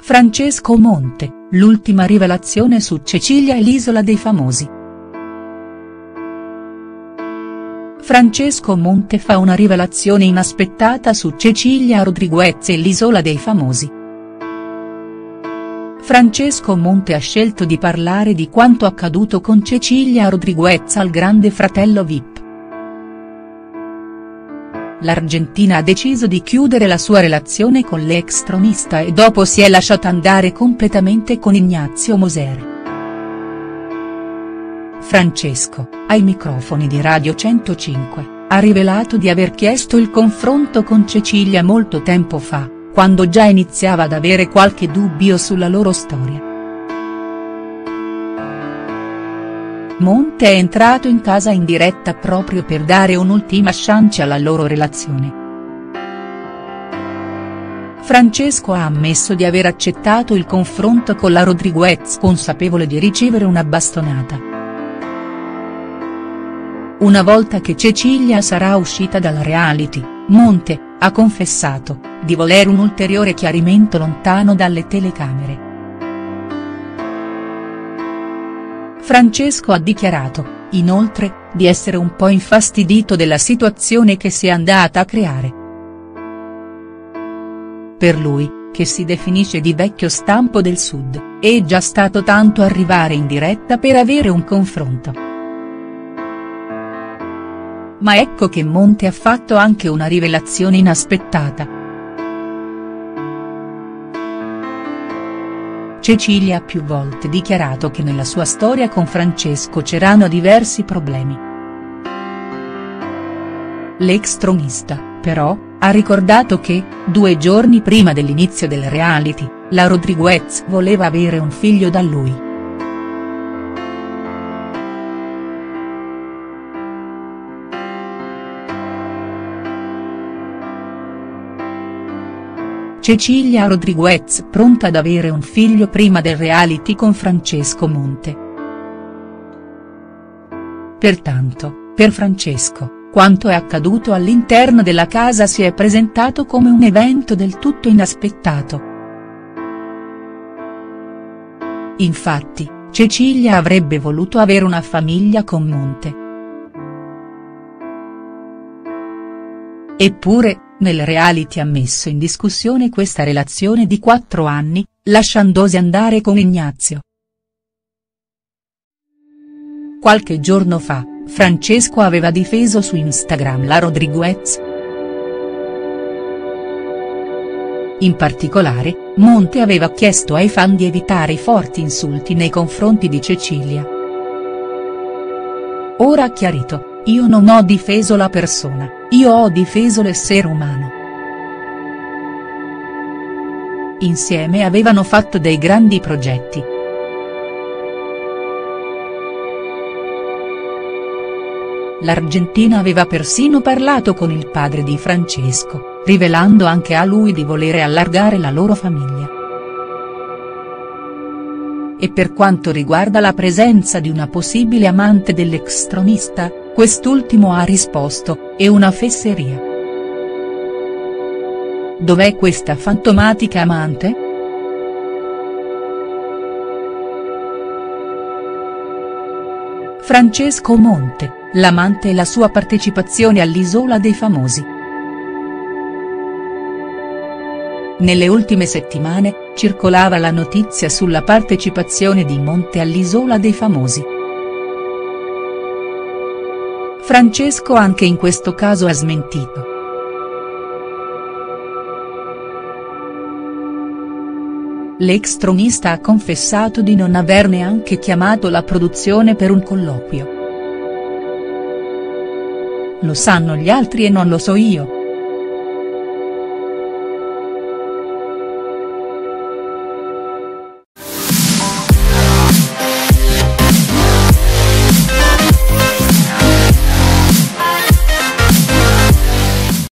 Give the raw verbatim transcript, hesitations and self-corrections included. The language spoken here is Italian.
Francesco Monte, l'ultima rivelazione su Cecilia e l'isola dei famosi. Francesco Monte fa una rivelazione inaspettata su Cecilia Rodriguez e l'isola dei famosi. Francesco Monte ha scelto di parlare di quanto accaduto con Cecilia Rodriguez al Grande Fratello V I P. L'Argentina ha deciso di chiudere la sua relazione con l'ex tronista e dopo si è lasciata andare completamente con Ignazio Moser. Francesco, ai microfoni di Radio centocinque, ha rivelato di aver chiesto il confronto con Cecilia molto tempo fa, quando già iniziava ad avere qualche dubbio sulla loro storia. Monte è entrato in casa in diretta proprio per dare un'ultima chance alla loro relazione. Francesco ha ammesso di aver accettato il confronto con la Rodriguez consapevole di ricevere una bastonata. Una volta che Cecilia sarà uscita dal reality, Monte, ha confessato, di volere un ulteriore chiarimento lontano dalle telecamere. Francesco ha dichiarato, inoltre, di essere un po' infastidito della situazione che si è andata a creare. Per lui, che si definisce di vecchio stampo del Sud, è già stato tanto arrivare in diretta per avere un confronto. Ma ecco che Monte ha fatto anche una rivelazione inaspettata. Cecilia ha più volte dichiarato che nella sua storia con Francesco c'erano diversi problemi. L'ex tronista, però, ha ricordato che, due giorni prima dell'inizio del reality, la Rodriguez voleva avere un figlio da lui. Cecilia Rodriguez pronta ad avere un figlio prima del reality con Francesco Monte. Pertanto, per Francesco, quanto è accaduto all'interno della casa si è presentato come un evento del tutto inaspettato. Infatti, Cecilia avrebbe voluto avere una famiglia con Monte. Eppure, nel reality ha messo in discussione questa relazione di quattro anni, lasciandosi andare con Ignazio. Qualche giorno fa, Francesco aveva difeso su Instagram la Rodriguez. In particolare, Monte aveva chiesto ai fan di evitare i forti insulti nei confronti di Cecilia. Ora ha chiarito. Io non ho difeso la persona, io ho difeso l'essere umano. Insieme avevano fatto dei grandi progetti. L'Argentina aveva persino parlato con il padre di Francesco, rivelando anche a lui di volere allargare la loro famiglia. E per quanto riguarda la presenza di una possibile amante dell'ex tronista, quest'ultimo ha risposto, è una fesseria. Dov'è questa fantomatica amante?. Francesco Monte, l'amante e la sua partecipazione all'Isola dei Famosi. Nelle ultime settimane, circolava la notizia sulla partecipazione di Monte all'Isola dei Famosi. Francesco anche in questo caso ha smentito. L'ex tronista ha confessato di non aver neanche chiamato la produzione per un colloquio. Lo sanno gli altri e non lo so io.